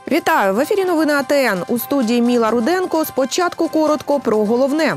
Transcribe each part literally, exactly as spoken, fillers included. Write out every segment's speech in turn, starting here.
Вітаю! В ефірі новини А Те Ен. У студії Міла Руденко. Спочатку коротко про головне.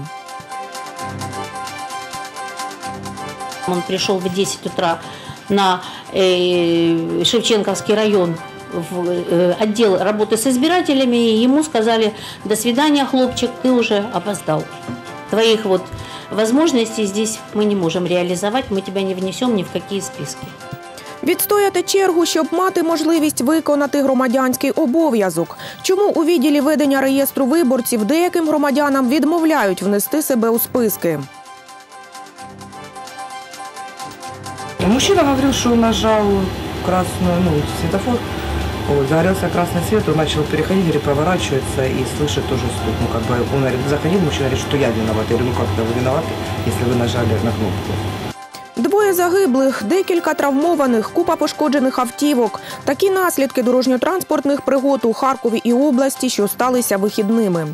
Он пришел в десять утра на э, Шевченковский район в э, отдел работы с избирателями, и ему сказали: до свидания, хлопчик, ты уже опоздал. Твоих вот возможностей здесь мы не можем реализовать, мы тебя не внесем ни в какие списки. Відстояти чергу, щоб мати можливість виконати громадянський обов'язок. Чому у відділі ведення реєстру виборців деяким громадянам відмовляють внести себе у списки? Мужчина говорил, что он нажал красную, ну, светофор, вот, загорелся красный свет, он начал переходить, говорит, поворачивается и слышит тоже стук. Ну, как бы, он говорит, заходил, мужчина говорит, что я виноват. Я говорю, ну как-то вы виноваты, если вы нажали на кнопку. Двоє загиблих, декілька травмованих, купа пошкоджених автівок. Такі наслідки дорожньо-транспортних пригод у Харкові і області, що сталися вихідними.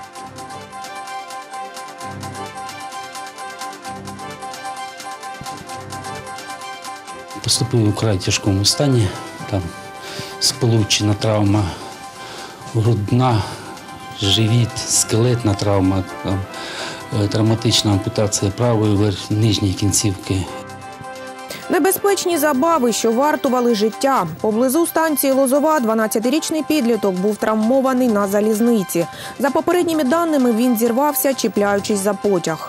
Поступив у вкрай тяжкому стані, там сполучена травма грудна, живіт, скелетна травма, там, травматична ампутація правої верхньої нижньої кінцівки. Небезпечні забави, що вартували життя. Поблизу станції Лозова дванадцятирічний підліток був травмований на залізниці. За попередніми даними, він зірвався, чіпляючись за потяг.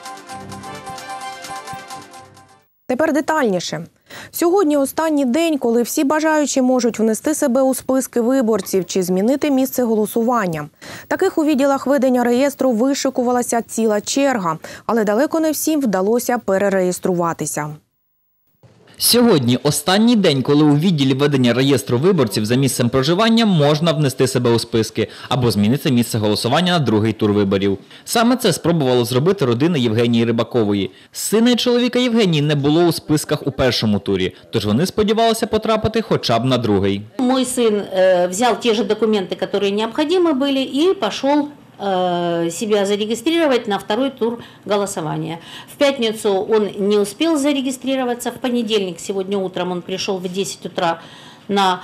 Тепер детальніше. Сьогодні останній день, коли всі бажаючі можуть внести себе у списки виборців чи змінити місце голосування. Таких у відділах ведення реєстру вишикувалася ціла черга, але далеко не всім вдалося перереєструватися. Сьогодні останній день, коли у відділі ведення реєстру виборців за місцем проживання можна внести себе у списки або змінити місце голосування на другий тур виборів. Саме це спробувало зробити родина Євгенії Рибакової. Сина і чоловіка Євгенії не було у списках у першому турі, тож вони сподівалися потрапити хоча б на другий. Мой сын э, взял те же документы, которые необходимы были, и пошел себя зарегистрировать на второй тур голосования. В пятницу он не успел зарегистрироваться, в понедельник, сегодня утром, он пришел в десять утра на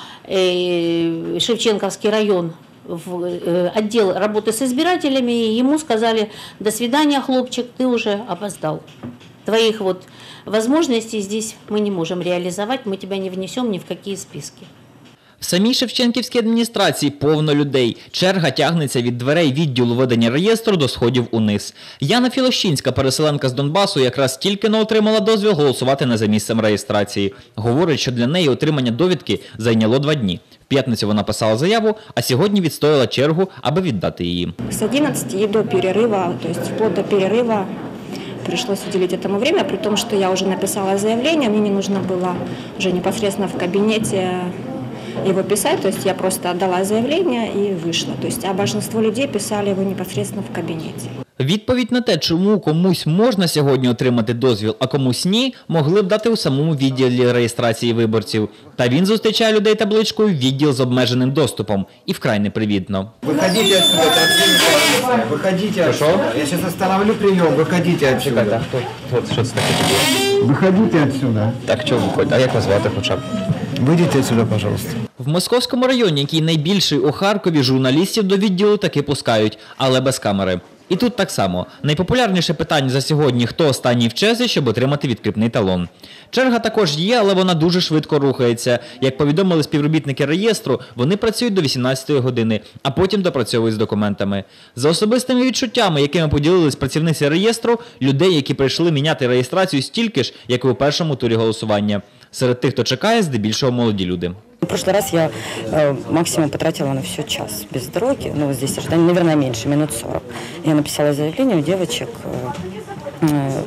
э, Шевченковский район в э, отдел работы с избирателями, и ему сказали: до свидания, хлопчик, ты уже опоздал. Твоих вот возможностей здесь мы не можем реализовать, мы тебя не внесем ни в какие списки. В самій Шевченківській адміністрації повно людей. Черга тягнеться від дверей відділу ведення реєстру до сходів униз. Яна Філощинська, переселенка з Донбасу, якраз тільки-но отримала дозвіл голосувати не за місцем реєстрації. Говорить, що для неї отримання довідки зайняло два дні. В п'ятницю вона писала заяву, а сьогодні відстояла чергу, аби віддати її. З одинадцяти і до перерива, тобто вплоть до перерива, пришлось уделить этому время, при том, что я уже написала заявление, мне не нужно было уже непосредственно в кабинете его писать, то есть я просто отдала заявление и вышла. То есть, а большинство людей писали его непосредственно в кабинете. Відповідь на те, чому комусь можна сьогодні отримати дозвіл, а комусь ні, могли б дати у самому відділі реєстрації виборців. Та він зустрічає людей табличкою «Відділ з обмеженим доступом» і вкрай непривітно. Виходіть отсюда, виходіть отсюда. Я зараз остановлю прийом, виходіть отсюда. Що це таке? Виходіть отсюда. Так, чого виходить? А як вас звати хоча б? Вийдіть отсюда, пожалуйста. В Московському районі, який найбільший у Харкові, журналістів до відділу таки пускають, але без камери. І тут так само. Найпопулярніше питання за сьогодні – хто останній в черзі, щоб отримати відкріпний талон. Черга також є, але вона дуже швидко рухається. Як повідомили співробітники реєстру, вони працюють до вісімнадцятої години, а потім допрацьовують з документами. За особистими відчуттями, якими поділились працівниці реєстру, людей, які прийшли міняти реєстрацію, стільки ж, як і у першому турі голосування. Серед тих, хто чекає, здебільшого молоді люди. В прошлый раз я э, максимум потратила на все час без дороги, ну здесь ожидание, наверное, меньше, минут сорок. Я написала заявление у девочек, э,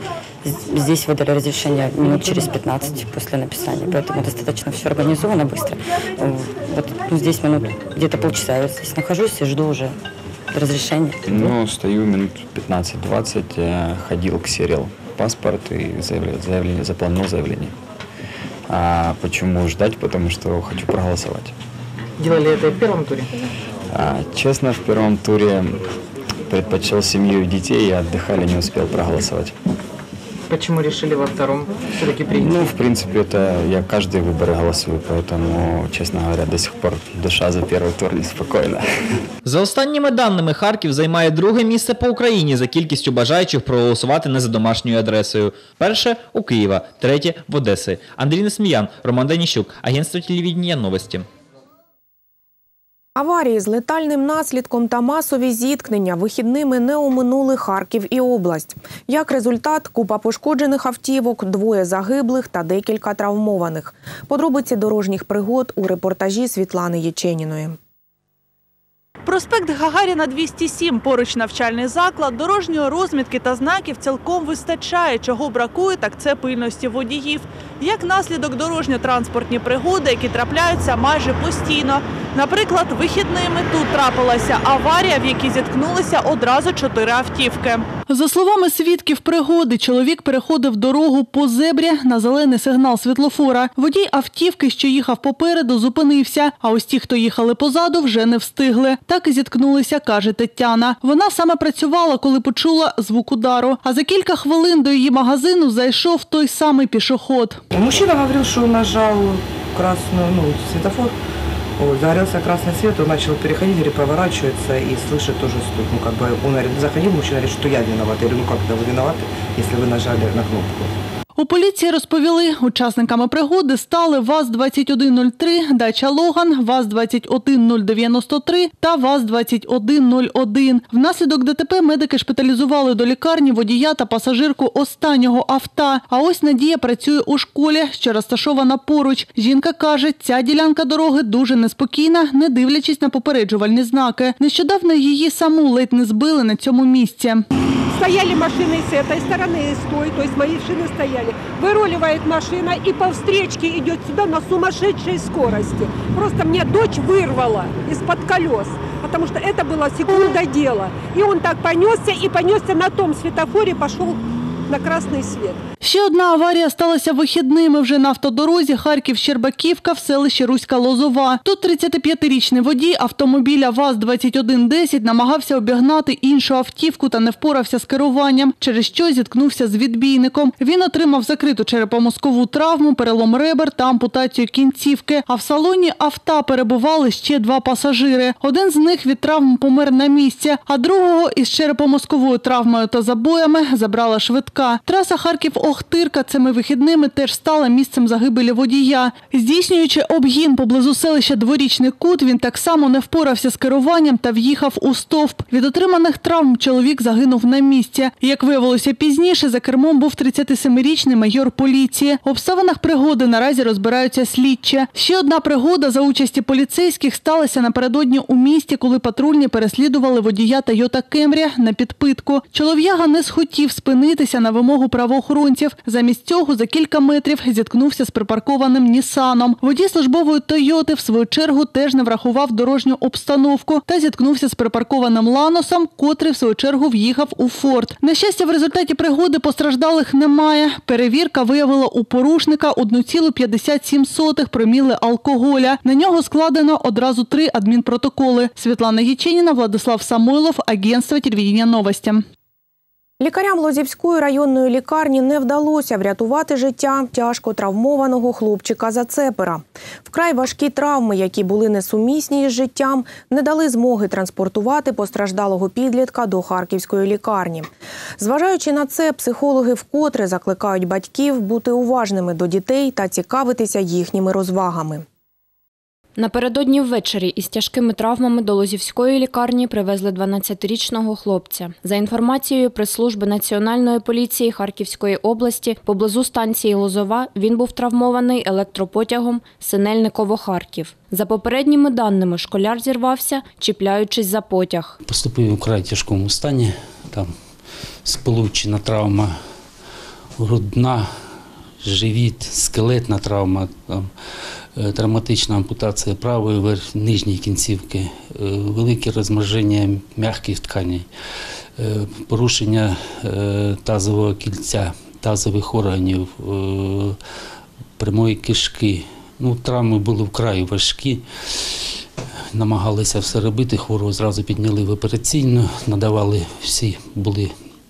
э, здесь выдали разрешение минут через пятнадцать после написания, поэтому достаточно все организовано быстро. Э, вот ну, здесь минут где-то полчаса я здесь нахожусь и жду уже разрешения. Ну, стою минут пятнадцать-двадцать, ходил, ксерил паспорт и заявление, заявление, заполнил заявление. А почему ждать? Потому что хочу проголосовать. Делали это в первом туре? А, честно, в первом туре предпочел семью и детей, и отдыхали, не успел проголосовать. Почему решили во втором все-таки принять? Ну, в принципе, это я каждый выбор голосую, поэтому, честно говоря, до сих пор душа за первый тур неспокойна. За останніми даними, Харків займає друге місце по Україні за кількістю бажаючих проголосувати не за домашньою адресою. Перше – у Києва, третє – в Одеси. Андрій Несміян, Роман Даніщук, агентство телевидения «Новості». Аварії з летальним наслідком та масові зіткнення вихідними не оминули Харків і область. Як результат – купа пошкоджених автівок, двоє загиблих та декілька травмованих. Подробиці дорожніх пригод у репортажі Світлани Єченіної. Проспект Гагаріна, двісті сім, поруч навчальний заклад, дорожньої розмітки та знаків цілком вистачає. Чого бракує, так це пильності водіїв. Як наслідок дорожньо-транспортні пригоди, які трапляються майже постійно. Наприклад, вихідними тут трапилася аварія, в якій зіткнулися одразу чотири автівки. За словами свідків пригоди, чоловік переходив дорогу по зебрі на зелений сигнал світлофора. Водій автівки, що їхав попереду, зупинився, а ось ті, хто їхали позаду, вже не встигли. Так і зіткнулися, каже Тетяна. Вона саме працювала, коли почула звук удару. А за кілька хвилин до її магазину зайшов той самий пішохід. Мужчина говорил, что нажал красную, ну, светофор, вот, загорелся красный свет, он начал переходить, говорит, поворачивается и слышит тоже стук. Ну, как бы он говорит, заходил, мужчина говорит, что я виноват. Я говорю, ну как это вы виноваты, если вы нажали на кнопку? У поліції розповіли, учасниками пригоди стали ВАЗ двадцять один нуль три, Дача Логан, ВАЗ двадцять один нуль дев'яносто три та ВАЗ двадцять один нуль один. Внаслідок ДТП медики шпиталізували до лікарні водія та пасажирку останнього авто. А ось Надія працює у школі, що розташована поруч. Жінка каже, ця ділянка дороги дуже неспокійна, не дивлячись на попереджувальні знаки. Нещодавно її саму ледь не збили на цьому місці. Стояли машины с этой стороны и с той, то есть мои машины стояли. Выруливает машина и по встречке идет сюда на сумасшедшей скорости. Просто мне дочь вырвала из-под колес, потому что это было секунда дела. И он так понесся и понесся на том светофоре, пошел на красный свет. Ще одна аварія сталася вихідними вже на автодорозі Харків-Щербаківка в селищі Руська-Лозова. Тут тридцятип'ятирічний водій автомобіля ВАЗ двадцять один десять намагався обігнати іншу автівку та не впорався з керуванням, через що зіткнувся з відбійником. Він отримав закриту черепно-мозкову травму, перелом ребер та ампутацію кінцівки. А в салоні авто перебували ще два пасажири. Один з них від травм помер на місці, а другого із черепно-мозковою травмою та забоями забрала швидка. Траса Харків-Охтирка цими вихідними теж стала місцем загибелі водія. Здійснюючи обгін поблизу селища Дворічний Кут, він так само не впорався з керуванням та в'їхав у стовп. Від отриманих травм чоловік загинув на місці. Як виявилося пізніше, за кермом був тридцятисемирічний майор поліції. В обставинах пригоди наразі розбираються слідчі. Ще одна пригода за участі поліцейських сталася напередодні у місті, коли патрульні переслідували водія Toyota Camry на підпитку. Чолов'яга не схотів спинитися на вимогу правоохоронців. Замість цього за кілька метрів зіткнувся з припаркованим Нісаном. Водій службової Тойоти, в свою чергу, теж не врахував дорожню обстановку та зіткнувся з припаркованим Ланосом, котрий, в свою чергу, в'їхав у Форд. На щастя, в результаті пригоди постраждалих немає. Перевірка виявила у порушника одну цілу п'ятдесят сім сотих проміли алкоголя. На нього складено одразу три адмінпротоколи. Світлана Єченіна, Владислав Самойлов, агентство телевидения «Новості». Лікарям Лозівської районної лікарні не вдалося врятувати життя тяжко травмованого хлопчика-зацепера. Вкрай важкі травми, які були несумісні із життям, не дали змоги транспортувати постраждалого підлітка до Харківської лікарні. Зважаючи на це, психологи вкотре закликають батьків бути уважними до дітей та цікавитися їхніми розвагами. Напередодні ввечері із тяжкими травмами до Лозівської лікарні привезли дванадцятирічного хлопця. За інформацією прес-служби Національної поліції Харківської області, поблизу станції Лозова він був травмований електропотягом Синельниково-Харків. За попередніми даними, школяр зірвався, чіпляючись за потяг. Поступив у край тяжкому стані, там сполучена травма грудна, живіт, скелетна травма, там, травматична ампутація правої верх, нижньої кінцівки, велике розмноження м'яких тканей, порушення тазового кільця, тазових органів, прямої кишки. Ну, травми були вкрай важкі. Намагалися все робити, хворого зразу підняли в операційну, надавали всі, були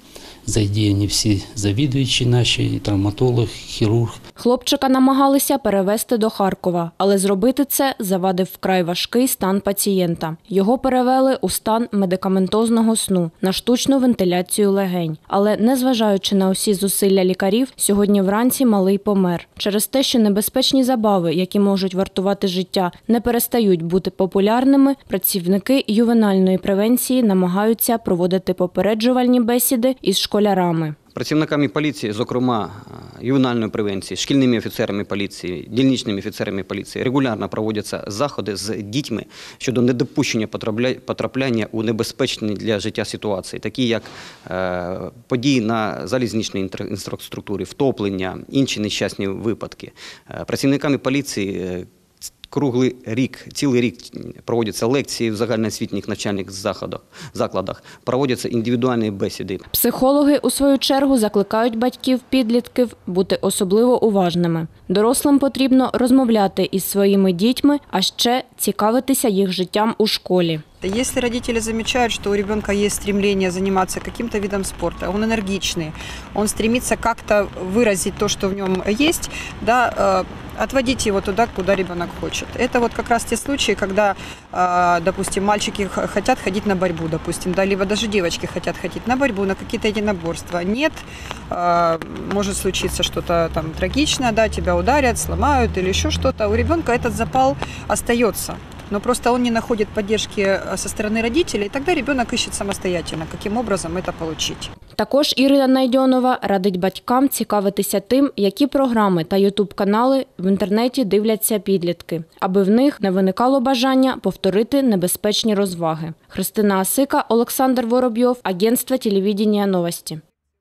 задіяні всі завідуючі наші, і травматолог, хірург. Хлопчика намагалися перевезти до Харкова, але зробити це завадив вкрай важкий стан пацієнта. Його перевели у стан медикаментозного сну на штучну вентиляцію легень. Але, незважаючи на усі зусилля лікарів, сьогодні вранці малий помер. Через те, що небезпечні забави, які можуть вартувати життя, не перестають бути популярними, працівники ювенальної превенції намагаються проводити попереджувальні бесіди із школярами. Працівниками поліції, зокрема ювенальної превенції, шкільними офіцерами поліції, дільничними офіцерами поліції, регулярно проводяться заходи з дітьми щодо недопущення потрапляння у небезпечні для життя ситуації, такі як події на залізничній інфраструктурі, втоплення, інші нещасні випадки. Працівниками поліції круглий рік, цілий рік проводяться лекції в загальноосвітніх навчальних закладах, проводяться індивідуальні бесіди. Психологи, у свою чергу, закликають батьків-підлітків бути особливо уважними. Дорослим потрібно розмовляти із своїми дітьми, а ще цікавитися їх життям у школі. Если родители замечают, что у ребенка есть стремление заниматься каким-то видом спорта, он энергичный, он стремится как-то выразить то, что в нем есть, да, отводить его туда, куда ребенок хочет. Это вот как раз те случаи, когда, допустим, мальчики хотят ходить на борьбу, допустим, да, либо даже девочки хотят ходить на борьбу, на какие-то единоборства. Нет, может случиться что-то там трагичное, да, тебя ударят, сломают или еще что-то. У ребенка этот запал остается. Но просто он не находит поддержки со стороны родителей, и тогда ребенок ищет самостоятельно, каким образом это получить. Також Ірина Найдьонова радить батькам цікавитися тим, які програми та ютуб-канали в інтернеті дивляться підлітки, аби в них не виникало бажання повторити небезпечні розваги. Христина Асика, Олександр Воробйов, Агентство телевидения «Новості».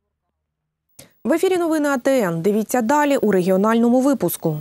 В ефірі новини А Те Ен. Дивіться далі у регіональному випуску.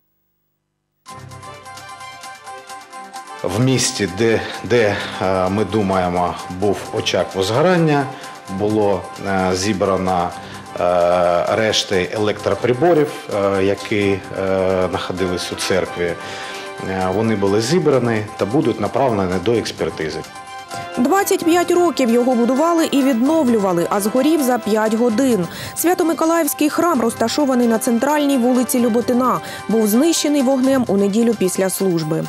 В місті, де, де ми думаємо, був очаг возгорання, було зібрано решти електроприборів, які знаходились у церкві. Вони були зібрані та будуть направлені до експертизи. двадцять п'ять років його будували і відновлювали, а згорів за п'ять годин. Свято-Миколаївський храм, розташований на центральній вулиці Люботина, був знищений вогнем у неділю після служби.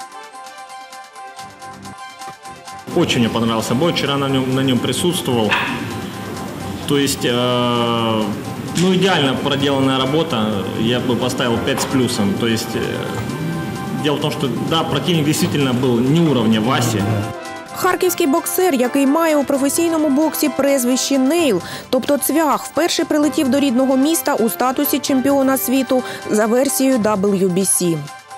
Очень мне понравился бой, вчера на нем, на нем присутствовал. То есть, э, ну, идеально проделанная работа, я бы поставил пять с плюсом. То есть, э, дело в том, что, да, противник действительно был не уровня Васи. Харківський боксер, який має у професійному боксі прізвище Нейл, тобто Цвях, вперше прилетів до рідного міста у статусі чемпіона світу за версією дабл ю бі сі.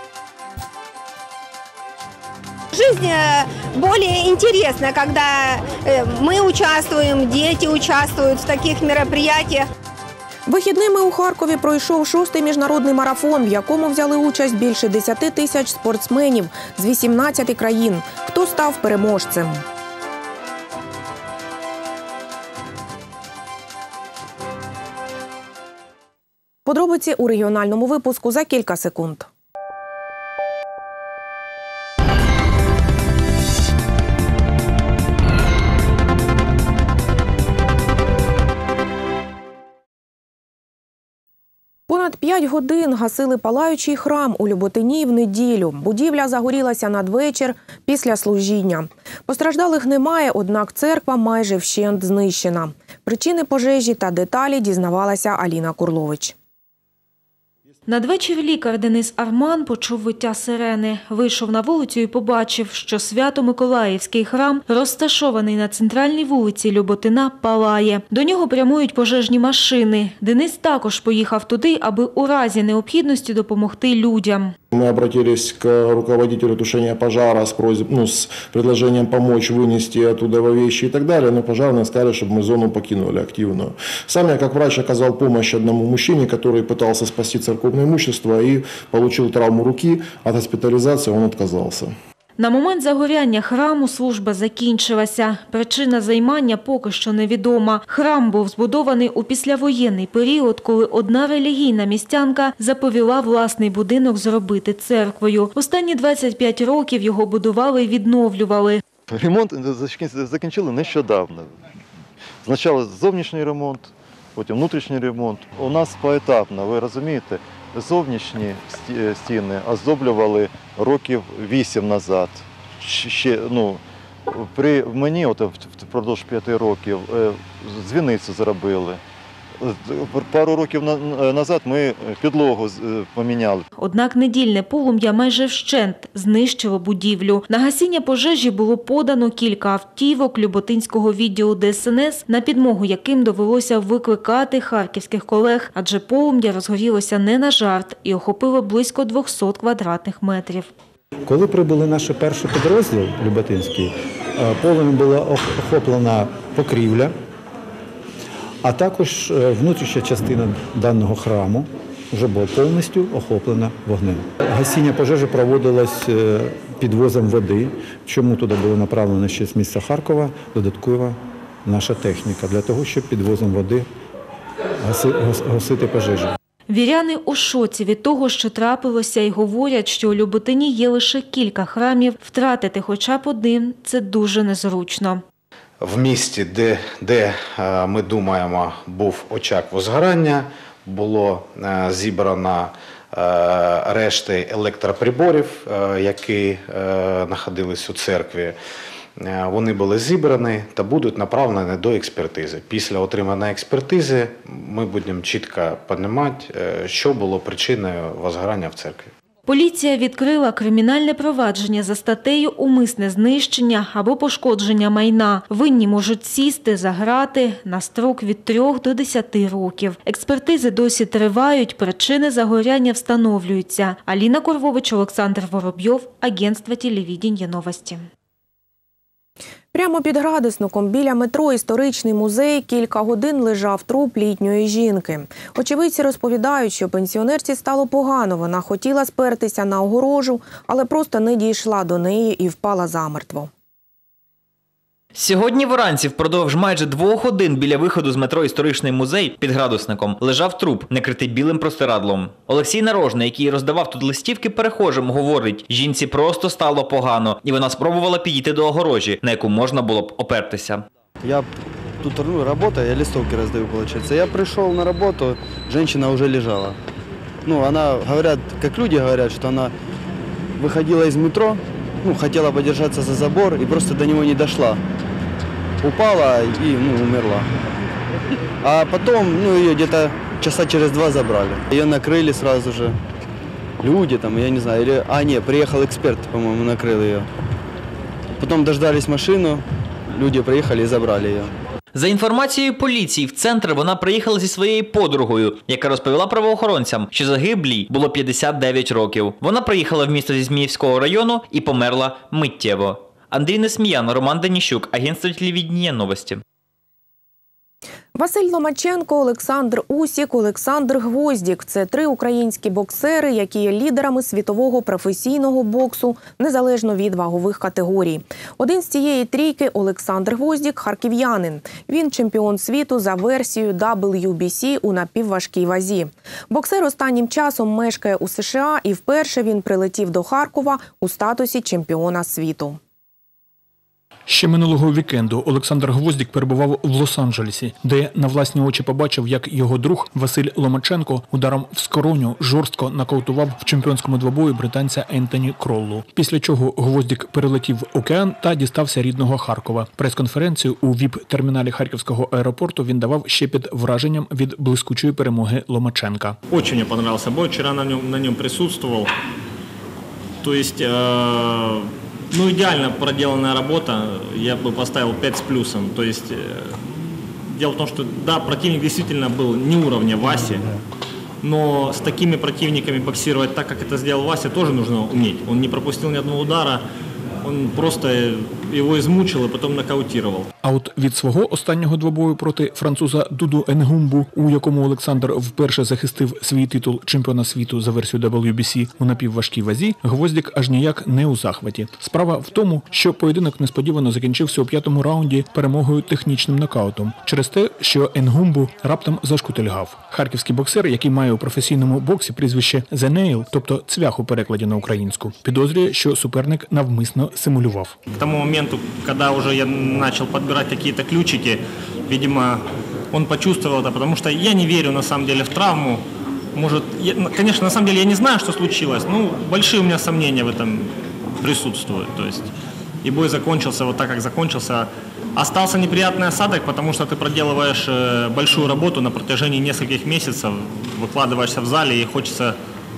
Жизнь более интересна, когда мы участвуем, дети участвуют в таких мероприятиях. Вихідними у Харкові пройшов шостий міжнародний марафон, в якому взяли участь більше десяти тисяч спортсменів з вісімнадцяти країн. Хто став переможцем? Подробиці у регіональному випуску за кілька секунд. Понад п'ять годин гасили палаючий храм у Люботині в неділю. Будівля загорілася надвечір після служіння. Постраждалих немає, однак церква майже вщент знищена. Причини пожежі та деталі дізнавалася Аліна Курлович. Надвечір лікар Денис Арман почув виття сирени. Вийшов на вулицю і побачив, що Свято-Миколаївський храм, розташований на центральній вулиці Люботина, палає. До нього прямують пожежні машини. Денис також поїхав туди, аби у разі необхідності допомогти людям. Мы обратились к руководителю тушения пожара с, просьб, ну, с предложением помочь вынести оттуда вещи и так далее, но пожарные сказали, чтобы мы зону покинули активную. Сам я, как врач, оказал помощь одному мужчине, который пытался спасти церковное имущество и получил травму руки. От госпитализации он отказался. На момент загоряння храму служба закінчилася. Причина займання поки що невідома. Храм був збудований у післявоєнний період, коли одна релігійна містянка заповіла власний будинок зробити церквою. Останні двадцять п'ять років його будували і відновлювали. Ремонт закінчили нещодавно. Спочатку зовнішній ремонт, потім внутрішній ремонт. У нас поетапно, ви розумієте, зовнішні стіни оздоблювали років вісім назад. Ще, ну, при мені от, впродовж п'яти років дзвіницю зробили. Пару років назад ми підлогу поміняли. Однак недільне полум'я майже вщент знищило будівлю. На гасіння пожежі було подано кілька автівок Люботинського відділу Де Ес Ен Ес, на підмогу яким довелося викликати харківських колег, адже полум'я розгорілося не на жарт і охопило близько двохсот квадратних метрів. Коли прибули наші перші підрозділ Люботинський, полум'ям була охоплена покрівля, а також внутрішня частина даного храму вже була повністю охоплена вогнем. Гасіння пожежі проводилось підвозом води, чому туди було направлено ще з міста Харкова додаткова наша техніка, для того, щоб підвозом води гасити пожежі. Віряни у шоці від того, що трапилося, і говорять, що у Люботині є лише кілька храмів, втратити хоча б один – це дуже незручно. В місті, де, де ми думаємо, був очаг возгорання, було зібрано решти електроприборів, які знаходились у церкві. Вони були зібрані та будуть направлені до експертизи. Після отриманої експертизи ми будемо чітко розуміти, що було причиною возгорання в церкві. Поліція відкрила кримінальне провадження за статтею «Умисне знищення або пошкодження майна». Винні можуть сісти за грати на строк від трьох до десяти років. Експертизи досі тривають, причини загоряння встановлюються. Аліна Корвович, Олександр Воробйов, агентство телевидения «Новості». Прямо під Градусником біля метро «Історичний музей» кілька годин лежав труп літньої жінки. Очевидці розповідають, що пенсіонерці стало погано. Вона хотіла спертися на огорожу, але просто не дійшла до неї і впала замертво. Сьогодні вранці впродовж майже двох годин біля виходу з метро «Історичний музей» під Градусником лежав труп, накритий білим простирадлом. Олексій Нарожний, який роздавав тут листівки перехожим, говорить, жінці просто стало погано, і вона спробувала підійти до огорожі, на яку можна було б опертися. Я тут ну, работаю, я листовки раздаю, получается. Я пришел на работу, женщина уже лежала. Ну, она, говорят, как люди говорят, что она выходила из метро, ну, хотела подержаться за забор и просто до него не дошла. Упала и ну, умерла. А потом ну, ее где-то часа через два забрали. Ее накрыли сразу же. Люди там, я не знаю, или... А, нет, приехал эксперт, по-моему, накрыл ее. Потом дождались машину, люди приехали и забрали ее. За інформацією поліції, в центр вона приїхала зі своєю подругою, яка розповіла правоохоронцям, що загиблій було п'ятдесят дев'ять років. Вона приїхала в місто зі Зміївського району і померла миттєво. Андрій Несміян, Роман Даніщук, агентство телевидения «Новості». Василь Ломаченко, Олександр Усік, Олександр Гвоздік – це три українські боксери, які є лідерами світового професійного боксу, незалежно від вагових категорій. Один з цієї трійки – Олександр Гвоздік – харків'янин. Він чемпіон світу за версією дабл ю бі сі у напівважкій вазі. Боксер останнім часом мешкає у США і вперше він прилетів до Харкова у статусі чемпіона світу. Ще минулого вікенду Олександр Гвоздік перебував в Лос-Анджелесі, де на власні очі побачив, як його друг Василь Ломаченко ударом в скроню жорстко нокаутував в чемпіонському двобої британця Ентоні Кроллу. Після чого Гвоздік перелетів океан та дістався рідного Харкова. Прес-конференцію у віп-терміналі Харківського аеропорту він давав ще під враженням від блискучої перемоги Ломаченка. Очень мне понравился бой, вчера на нем, на нем присутствовал. То есть... Э... Ну, идеально проделанная работа, я бы поставил пять с плюсом. То есть, дело в том, что, да, противник действительно был не уровня Васи, но с такими противниками боксировать так, как это сделал Вася, тоже нужно уметь. Он не пропустил ни одного удара, он просто його измучил і потім нокаутував. А от від свого останнього двобою проти француза Дуду Енгумбу, у якому Олександр вперше захистив свій титул чемпіона світу за версією дабл ю бі сі у напівважкій вазі, Гвоздік аж ніяк не у захваті. Справа в тому, що поєдинок несподівано закінчився у п'ятому раунді перемогою технічним нокаутом, через те, що Енгумбу раптом зашкутильгав. Харківський боксер, який має у професійному боксі прізвище «The Nail», тобто «цвях» у перекладі на українську, підозрює, що суперник навмисно симулював. К тому моменту, когда уже я начал подбирать какие-то ключики, видимо, он почувствовал это, потому что я не верю на самом деле в травму. Может, я, конечно, на самом деле я не знаю, что случилось, но большие у меня сомнения в этом присутствуют. То есть, и бой закончился вот так, как закончился. Остался неприятный осадок, потому что ты проделываешь большую работу на протяжении нескольких месяцев, выкладываешься в зале и хочется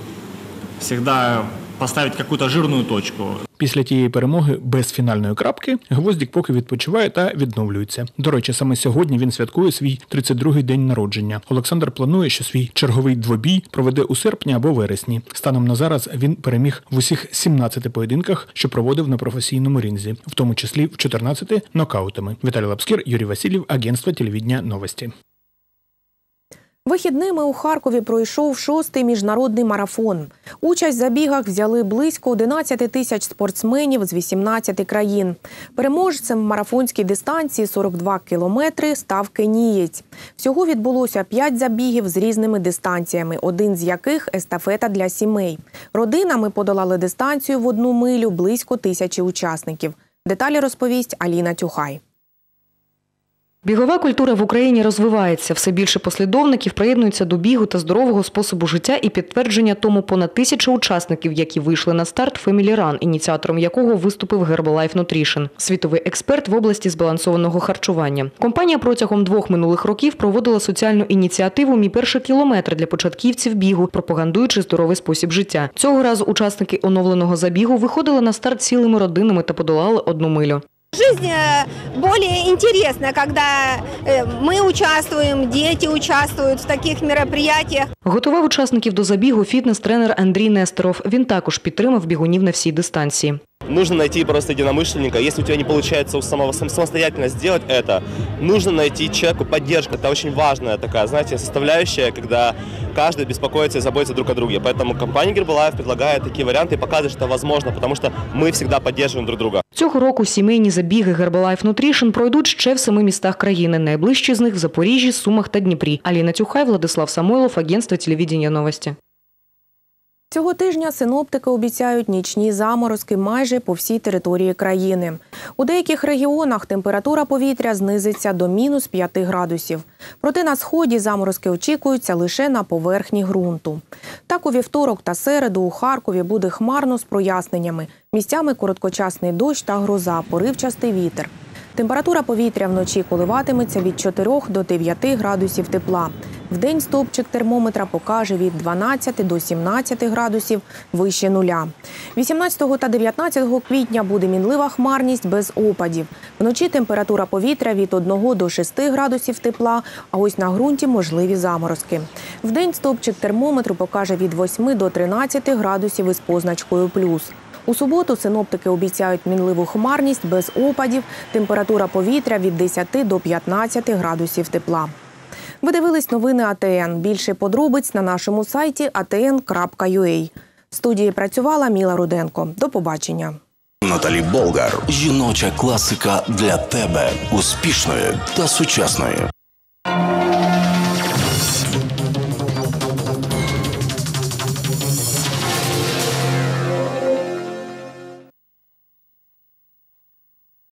всегда поставити якусь жирну точку. Після тієї перемоги без фінальної крапки Гвоздік поки відпочиває та відновлюється. До речі, саме сьогодні він святкує свій тридцять другий день народження. Олександр планує, що свій черговий двобій проведе у серпні або вересні. Станом на зараз він переміг в усіх сімнадцяти поєдинках, що проводив на професійному ринзі, в тому числі в чотирнадцяти нокаутами. Віталій Лапскір, Юрій Васильєв, Агентство телевидения «Новості». Вихідними у Харкові пройшов шостий міжнародний марафон. Участь в забігах взяли близько одинадцять тисяч спортсменів з вісімнадцяти країн. Переможцем марафонській дистанції сорок два кілометри став кенієць. Всього відбулося п'ять забігів з різними дистанціями, один з яких – естафета для сімей. Родинами подолали дистанцію в одну милю близько тисячі учасників. Деталі розповість Аліна Тюхай. Бігова культура в Україні розвивається. Все більше послідовників приєднуються до бігу та здорового способу життя, і підтвердження тому понад тисяча учасників, які вийшли на старт Family Run, ініціатором якого виступив Herbalife Nutrition, світовий експерт в області збалансованого харчування. Компанія протягом двох минулих років проводила соціальну ініціативу «Мій перший кілометр» для початківців бігу, пропагандуючи здоровий спосіб життя. Цього разу учасники оновленого забігу виходили на старт цілими родинами та подолали одну милю. Жизнь более интересна, когда мы участвуем, дети участвуют в таких мероприятиях. Готував учасників до забігу фітнес-тренер Андрій Нестеров. Він також підтримав бігунів на всій дистанції. Нужно найти просто единомышленника. Если у тебя не получается самого, самостоятельно сделать это, нужно найти человеку поддержку. Это очень важная такая, знаете, составляющая, когда каждый беспокоится и заботится друг о друге. Поэтому компания Herbalife предлагает такие варианты и показывает, что возможно, потому что мы всегда поддерживаем друг друга. Цього року сімейні забіги Herbalife Nutrition пройдуть ще в семи містах країни. Найближчі з них в Запоріжжі, Сумах та Дніпрі. Аліна Тюхай, Владислав Самойлов, Агентство телевидения «Новості». Цього тижня синоптики обіцяють нічні заморозки майже по всій території країни. У деяких регіонах температура повітря знизиться до мінус п'яти градусів. Проте на сході заморозки очікуються лише на поверхні ґрунту. Так у вівторок та середу у Харкові буде хмарно з проясненнями. Місцями короткочасний дощ та гроза, поривчастий вітер. Температура повітря вночі коливатиметься від чотирьох до дев'яти градусів тепла. Вдень стовпчик термометра покаже від дванадцяти до сімнадцяти градусів вище нуля. вісімнадцятого та дев'ятнадцятого квітня буде мінлива хмарність без опадів. Вночі температура повітря від одного до шести градусів тепла, а ось на ґрунті можливі заморозки. Вдень стовпчик термометру покаже від восьми до тринадцяти градусів із позначкою плюс. У суботу синоптики обіцяють мінливу хмарність без опадів, температура повітря від десяти до п'ятнадцяти градусів тепла. Ви дивились новини А Те Ен. Більше подробиць на нашому сайті а те ен крапка ю а. В студії працювала Міла Руденко. До побачення. Наталі Болгар. Жіноча класика для тебе. Успішної та сучасної.